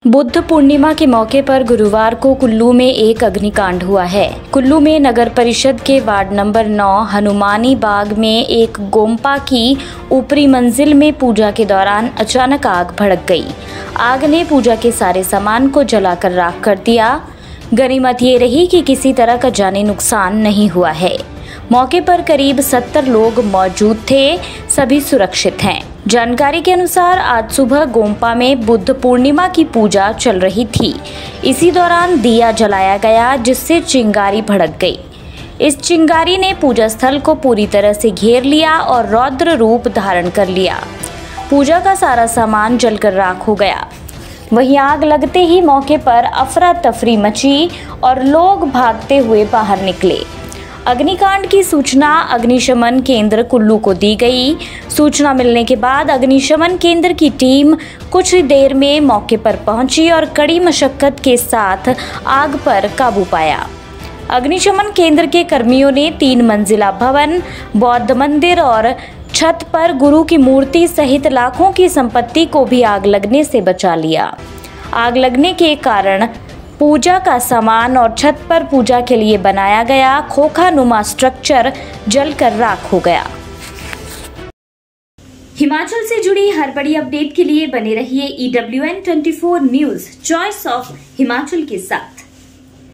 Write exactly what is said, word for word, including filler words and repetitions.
बुद्ध पूर्णिमा के मौके पर गुरुवार को कुल्लू में एक अग्निकांड हुआ है। कुल्लू में नगर परिषद के वार्ड नंबर नौ हनुमानी बाग में एक गोम्पा की ऊपरी मंजिल में पूजा के दौरान अचानक आग भड़क गई। आग ने पूजा के सारे सामान को जलाकर राख कर दिया। गनीमत ये रही कि किसी तरह का जानी नुकसान नहीं हुआ है। मौके पर करीब सत्तर लोग मौजूद थे, सभी सुरक्षित हैं। जानकारी के अनुसार आज सुबह गोम्पा में बुद्ध पूर्णिमा की पूजा चल रही थी। इसी दौरान दिया जलाया गया, जिससे चिंगारी भड़क गई। इस चिंगारी ने पूजा स्थल को पूरी तरह से घेर लिया और रौद्र रूप धारण कर लिया। पूजा का सारा सामान जलकर राख हो गया। वहीं आग लगते ही मौके पर अफरा तफरी मची और लोग भागते हुए बाहर निकले। अग्निकांड की सूचना अग्निशमन केंद्र कुल्लू को दी गई। सूचना मिलने के बाद अग्निशमन केंद्र की टीम कुछ देर में मौके पर पहुंची और कड़ी मशक्कत के साथ आग पर काबू पाया। अग्निशमन केंद्र के कर्मियों ने तीन मंजिला भवन, बौद्ध मंदिर और छत पर गुरु की मूर्ति सहित लाखों की संपत्ति को भी आग लगने से बचा लिया। आग लगने के कारण पूजा का सामान और छत पर पूजा के लिए बनाया गया खोखा नुमा स्ट्रक्चर जलकर राख हो गया। हिमाचल से जुड़ी हर बड़ी अपडेट के लिए बने रहिए E W N twenty four news, choice of Himachal के साथ।